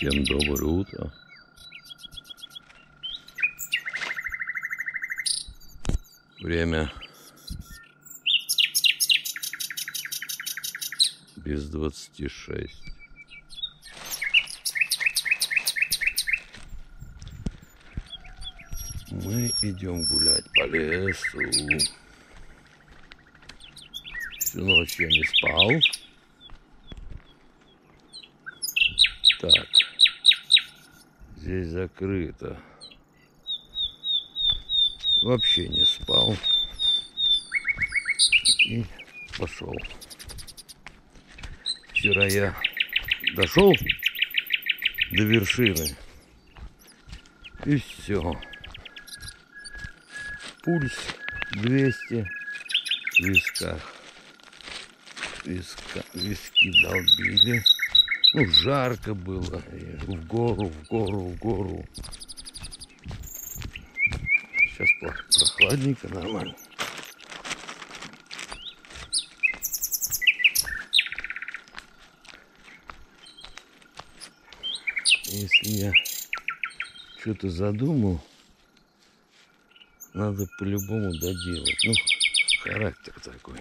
Всем доброе утро. Время без 26. Мы идем гулять по лесу. Всю ночь я не спал. Так, здесь закрыто. Вообще не спал. И пошел. Вчера я дошел до вершины. И все. Пульс 200 в висках. Виски долбили. Ну, жарко было. И в гору. Сейчас прохладненько, нормально. Если я что-то задумал, надо по-любому доделать. Ну, характер такой.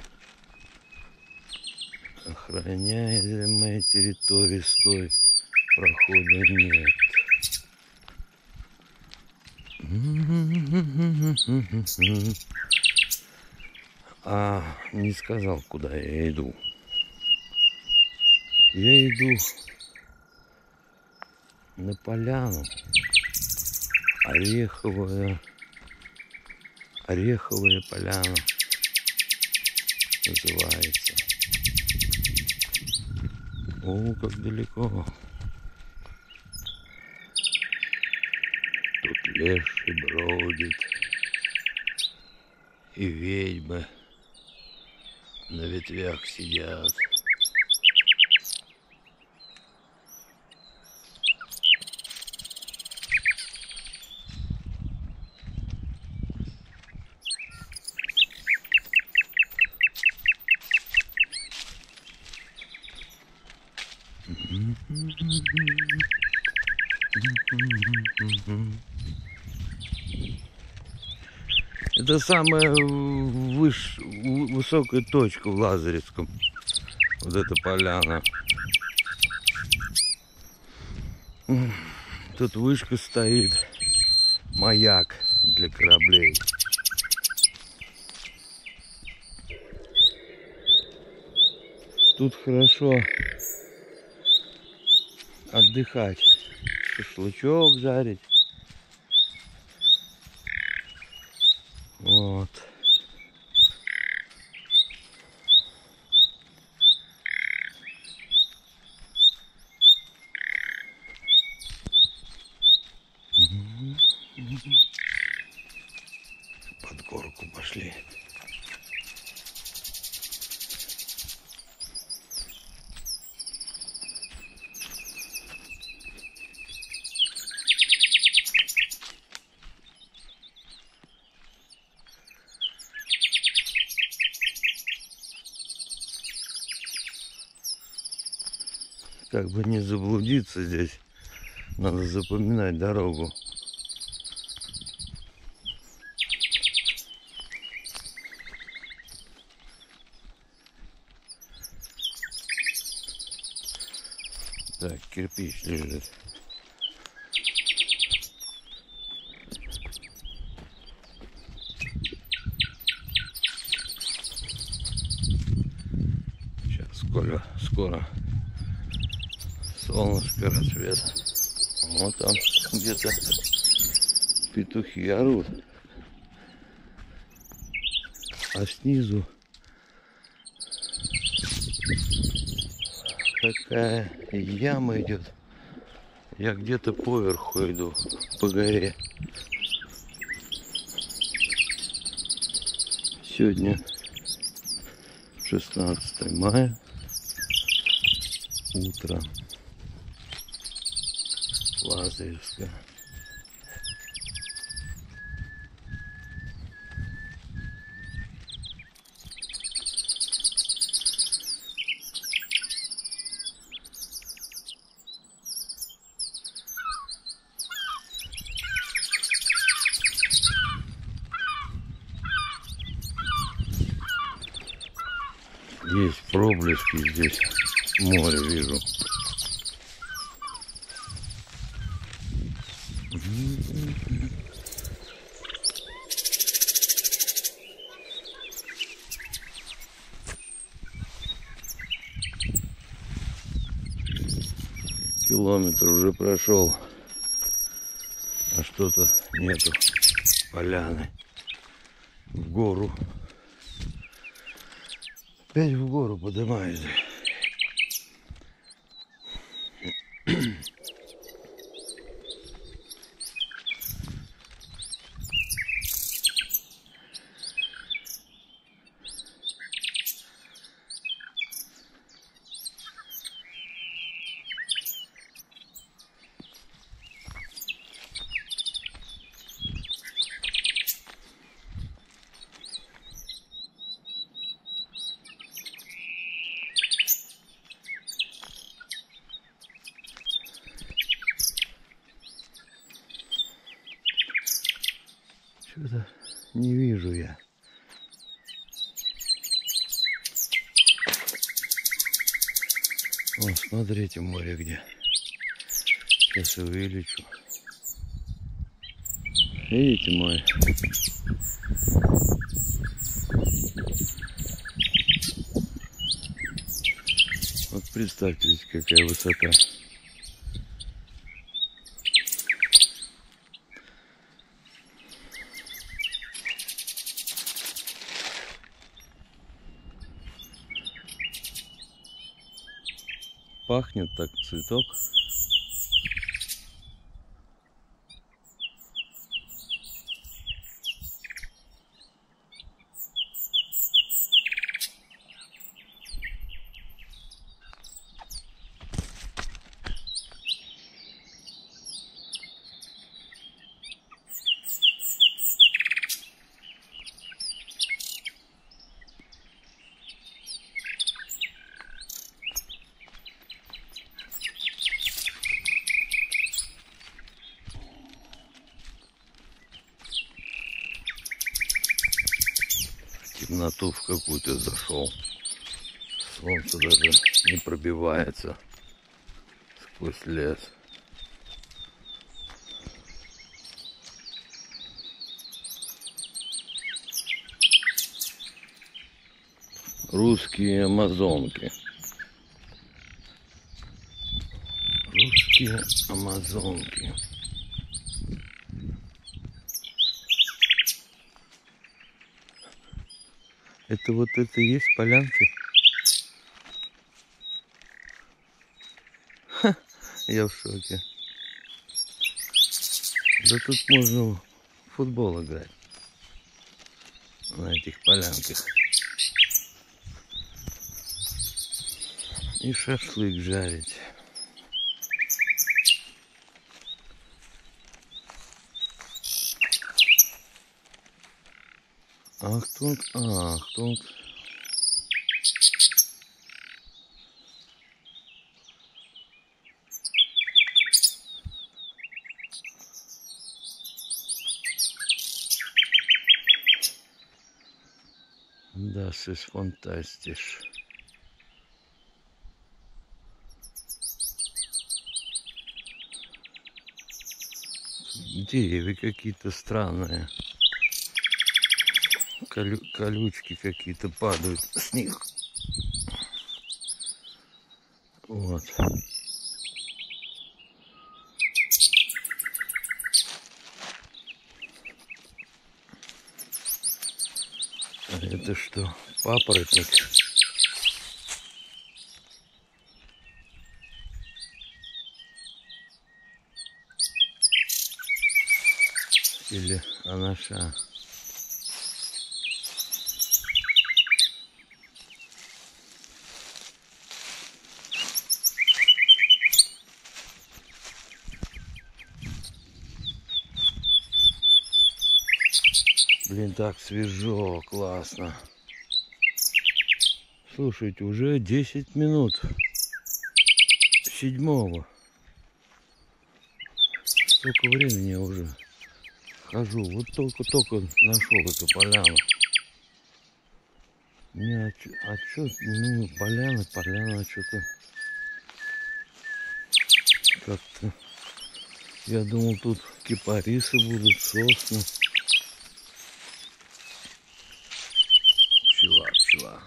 Охраняемая территория, стой, прохода нет. А не сказал, куда я иду. Я иду на поляну. Ореховая поляна называется. О, как далеко. Тут леший бродит. И ведьмы на ветвях сидят. Это самая высокая точка в Лазаревском. Вот эта поляна. Тут вышка стоит. Маяк для кораблей. Тут хорошо отдыхать. Шашлычок жарить. Вот. Под горку пошли. Как бы не заблудиться здесь, надо запоминать дорогу. Так, кирпич лежит. Сейчас скоро солнышко рассвет. Вот там где-то петухи орут. А снизу такая яма идет. Я где-то поверху иду, по горе. Сегодня 16 мая. Утро. Лазаревская. Проблески здесь море вижу. Километр уже прошел, а что-то нету поляны. В гору. Опять в гору поднимаюсь. Что-то не вижу я. О, смотрите, море где. Сейчас увеличу. Видите море? Вот представьте, какая высота. Пахнет так цветок. Темноту в какую-то зашел. Солнце даже не пробивается сквозь лес. Русские амазонки. Русские амазонки. Это вот это и есть полянки? Ха, я в шоке. Да тут можно в футбол играть. На этих полянках. И шашлык жарить. Ахтунг. Das ist fantastisch. Деревья какие-то странные. Колючки какие-то падают с них. Вот. А это что? Папоротник. Или анаша. Блин, так свежо, классно. Слушайте, уже 10 минут 7-го. Столько времени я уже хожу. Вот только нашел эту поляну. Не, а чё, ну, поляна, что-то как-то... Я думал, тут кипарисы будут, сосны. Пчела.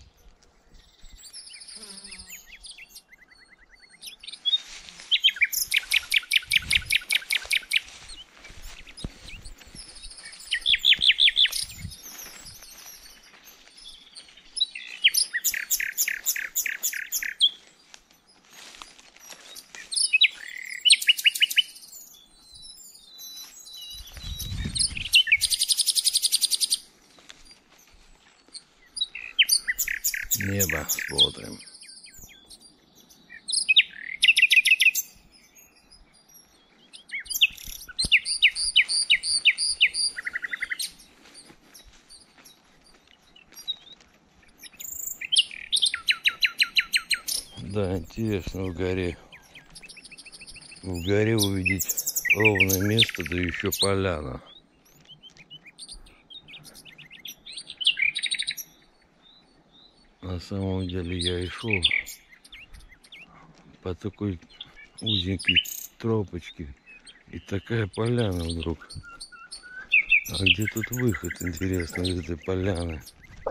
Небо смотрим. Да, интересно в горе увидеть ровное место, да еще поляна. На самом деле я и шел по такой узенькой тропочке, и такая поляна вдруг. А где тут выход, интересно, из этой поляны?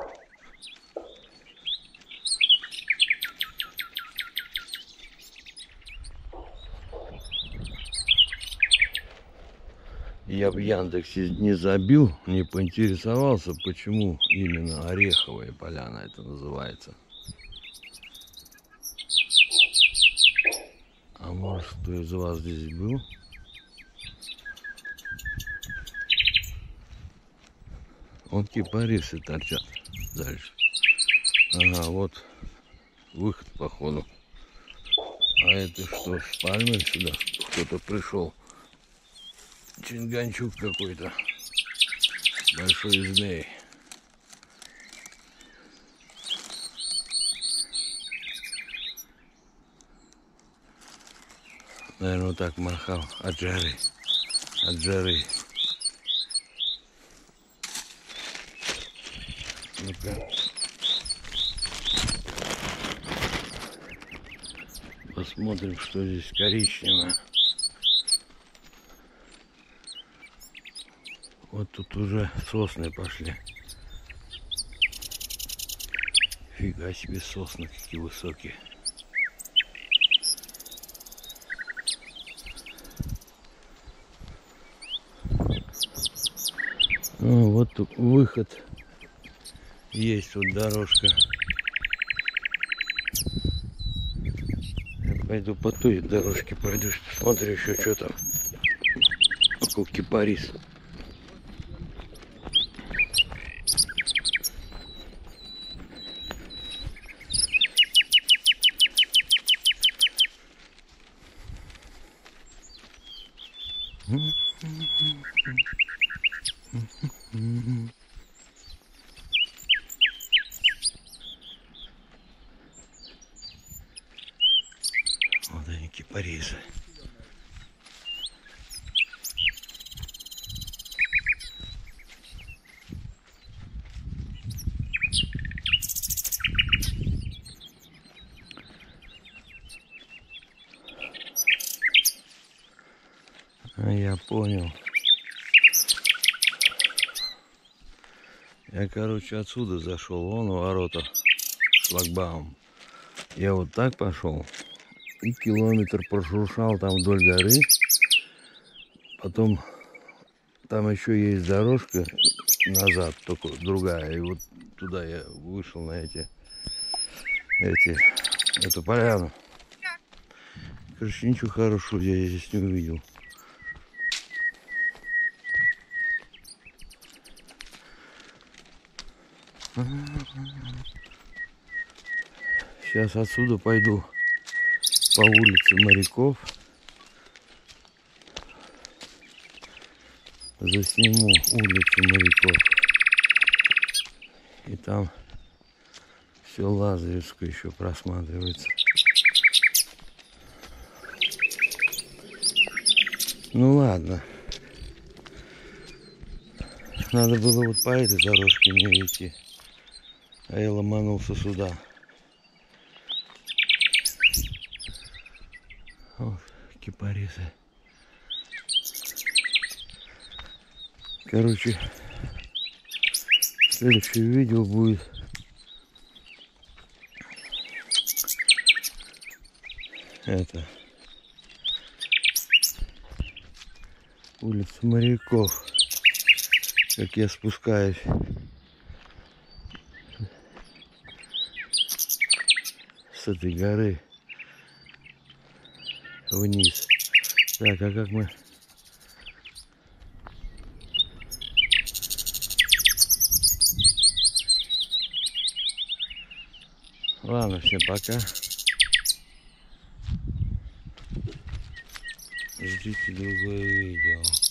Я в Яндексе не забил, не поинтересовался, почему именно Ореховая поляна это называется. А может, кто из вас здесь был? Вот кипарисы торчат дальше. Ага, вот выход, походу. А это что, с пальмой сюда кто-то пришел? Чинганчук какой-то. Большой змей. Наверное, вот так махал от жары. От жары. Ну-ка. Посмотрим, что здесь коричневое. Вот тут уже сосны пошли. Фига себе, сосны какие высокие. Ну, вот тут выход. Есть вот дорожка. Я пойду по той дорожке пройду, посмотрю еще, что там. Около кипарис. Вот они, кипарисы. Я понял. Я, короче, отсюда зашел. Вон ворота. Шлагбаум. Я вот так пошел. И километр прошуршал там вдоль горы. Потом там еще есть дорожка назад, только другая. И вот туда я вышел на эту поляну. Короче, ничего хорошего я здесь не увидел. Сейчас отсюда пойду по улице Моряков. Засниму улицу Моряков. И там все Лазаревское еще просматривается. Ну ладно. Надо было вот по этой дорожке мне идти. А я ломанулся сюда. О, кипарисы. Короче, следующее видео будет это улица Моряков, как я спускаюсь с этой горы вниз. Так, а как мы? Ладно, всем пока. Ждите другое видео.